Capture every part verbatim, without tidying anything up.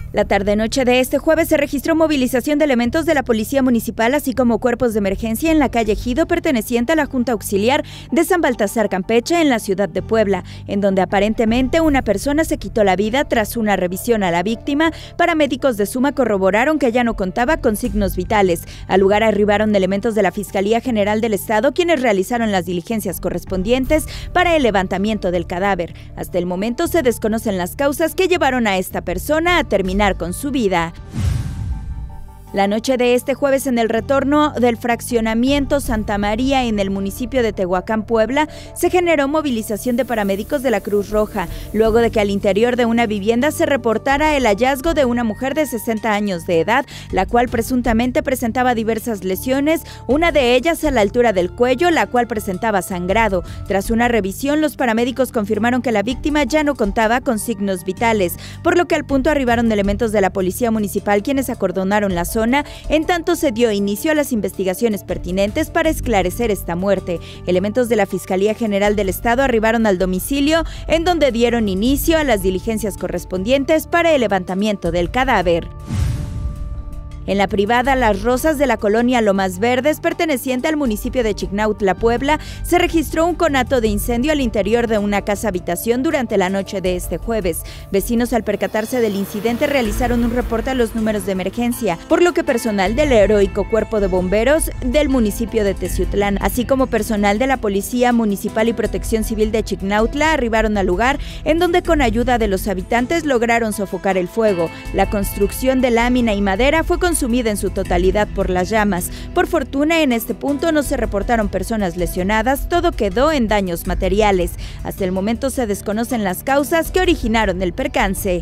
La tarde-noche de este jueves se registró movilización de elementos de la Policía Municipal, así como cuerpos de emergencia en la calle Ejido, perteneciente a la Junta Auxiliar de San Baltasar, Campeche, en la ciudad de Puebla, en donde aparentemente una persona se quitó la vida tras una revisión a la víctima. Paramédicos de Suma corroboraron que ya no contaba con signos vitales. Al lugar arribaron elementos de la Fiscalía General del Estado, quienes realizaron las diligencias correspondientes para el levantamiento del cadáver. Hasta el momento se desconocen las causas que llevaron a esta persona a terminar con su vida. La noche de este jueves, en el retorno del fraccionamiento Santa María en el municipio de Tehuacán, Puebla, se generó movilización de paramédicos de la Cruz Roja, luego de que al interior de una vivienda se reportara el hallazgo de una mujer de sesenta años de edad, la cual presuntamente presentaba diversas lesiones, una de ellas a la altura del cuello, la cual presentaba sangrado. Tras una revisión, los paramédicos confirmaron que la víctima ya no contaba con signos vitales, por lo que al punto arribaron elementos de la Policía Municipal, quienes acordonaron la zona. En tanto, se dio inicio a las investigaciones pertinentes para esclarecer esta muerte. Elementos de la Fiscalía General del Estado arribaron al domicilio, en donde dieron inicio a las diligencias correspondientes para el levantamiento del cadáver. En la privada Las Rosas de la colonia Lomas Verdes, perteneciente al municipio de Chignautla, Puebla, se registró un conato de incendio al interior de una casa-habitación durante la noche de este jueves. Vecinos, al percatarse del incidente, realizaron un reporte a los números de emergencia, por lo que personal del heroico Cuerpo de Bomberos del municipio de Teciutlán, así como personal de la Policía Municipal y Protección Civil de Chignautla, arribaron al lugar, en donde con ayuda de los habitantes lograron sofocar el fuego. La construcción de lámina y madera fue consumida consumida en su totalidad por las llamas. Por fortuna, en este punto no se reportaron personas lesionadas, todo quedó en daños materiales. Hasta el momento se desconocen las causas que originaron el percance.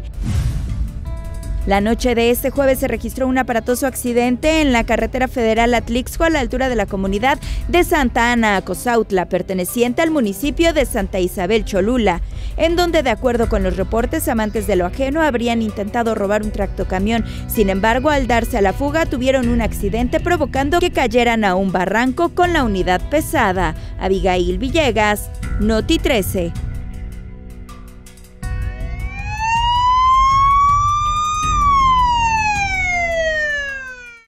La noche de este jueves se registró un aparatoso accidente en la carretera federal Atlixco, a la altura de la comunidad de Santa Ana Acozautla, perteneciente al municipio de Santa Isabel Cholula, en donde, de acuerdo con los reportes, amantes de lo ajeno habrían intentado robar un tractocamión. Sin embargo, al darse a la fuga, tuvieron un accidente provocando que cayeran a un barranco con la unidad pesada. Abigail Villegas, Noti trece.